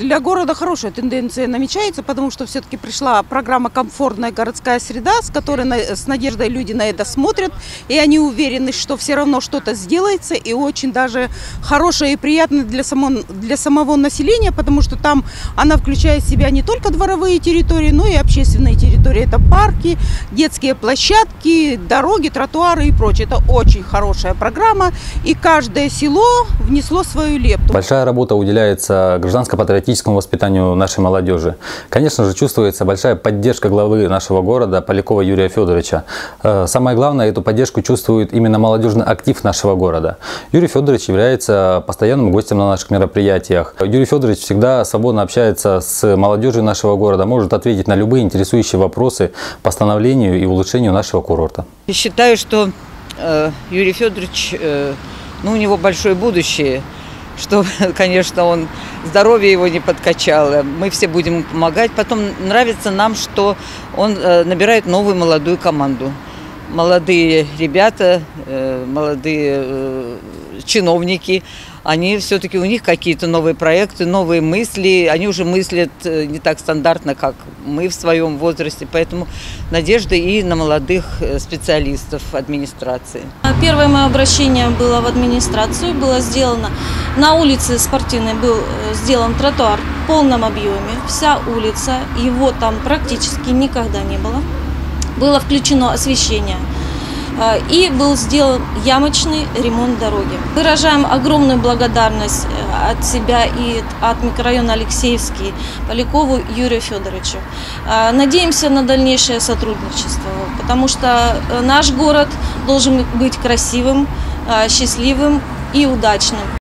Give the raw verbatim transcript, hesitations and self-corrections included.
Для города хорошая тенденция намечается, потому что все-таки пришла программа «Комфортная городская среда», с которой с надеждой люди на это смотрят, и они уверены, что все равно что-то сделается, и очень даже хорошая и приятная для, само, для самого населения, потому что там она включает в себя не только дворовые территории, но и общественные территории. Это парки, детские площадки, дороги, тротуары и прочее. Это очень хорошая программа, и каждое село внесло свою лепту. Большая работа уделяется гражданско-патриотическому воспитанию нашей молодежи. Конечно же, чувствуется большая поддержка главы нашего города Полякова Юрия Федоровича. Самое главное, эту поддержку чувствует именно молодежный актив нашего города. Юрий Федорович является постоянным гостем на наших мероприятиях. Юрий Федорович всегда свободно общается с молодежью нашего города, может ответить на любые интересующие вопросы по становлению и улучшению нашего курорта. Я считаю, что э, Юрий Федорович, э, ну, у него большое будущее, что, конечно, он здоровье его не подкачало. Мы все будем ему помогать. Потом нравится нам, что он э, набирает новую молодую команду. Молодые ребята, э, молодые э, чиновники, они все-таки, у них какие-то новые проекты, новые мысли. Они уже мыслят не так стандартно, как мы в своем возрасте. Поэтому надежда и на молодых специалистов администрации. Первое мое обращение было в администрацию. Было сделано на улице Спортивной, был сделан тротуар в полном объеме. Вся улица, его там практически никогда не было. Было включено освещение. И был сделан ямочный ремонт дороги. Выражаем огромную благодарность от себя и от микрорайона Алексеевский Полякову Юрию Федоровичу. Надеемся на дальнейшее сотрудничество, потому что наш город должен быть красивым, счастливым и удачным.